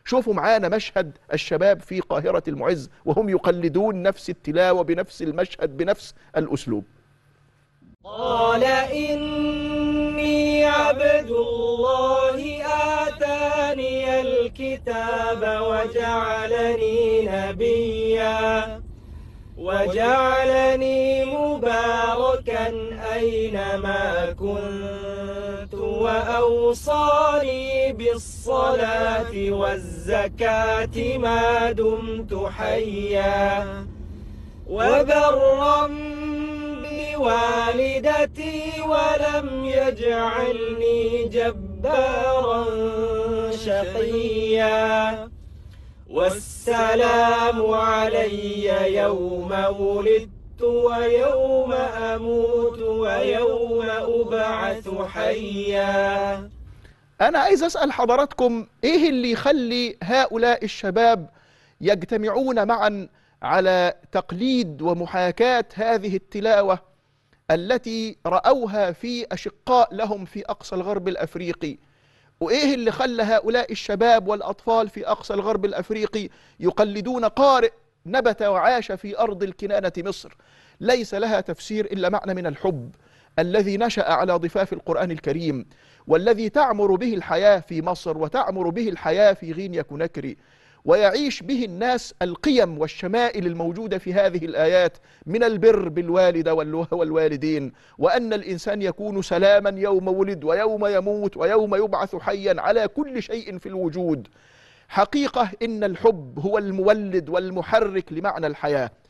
شوفوا معانا مشهد الشباب في قاهرة المعز وهم يقلدون نفس التلاوة بنفس المشهد بنفس الأسلوب. قال إني عبد الله آتاني الكتاب وجعلني نبيا وجعلني مباركا أينما كنت وأوصاني بالصلاة والزكاة ما دمت حيا وبرا بوالدتي ولم يجعلني جبارا شقيا والسلام علي يوم ولدت ويوم أموت ويوم أبعث حيا. أنا عايز أسأل حضراتكم إيه اللي يخلي هؤلاء الشباب يجتمعون معا على تقليد ومحاكاة هذه التلاوة التي رأوها في أشقاء لهم في أقصى الغرب الأفريقي؟ وإيه اللي خلى هؤلاء الشباب والأطفال في أقصى الغرب الأفريقي يقلدون قارئ نبت وعاش في أرض الكنانة مصر ليس لها تفسير إلا معنى من الحب الذي نشأ على ضفاف القرآن الكريم، والذي تعمر به الحياة في مصر وتعمر به الحياة في غينيا كوناكري، ويعيش به الناس القيم والشمائل الموجودة في هذه الآيات من البر بالوالدة والوالدين، وأن الإنسان يكون سلاما يوم ولد ويوم يموت ويوم يبعث حيا على كل شيء في الوجود. حقيقة إن الحب هو المولد والمحرك لمعنى الحياة.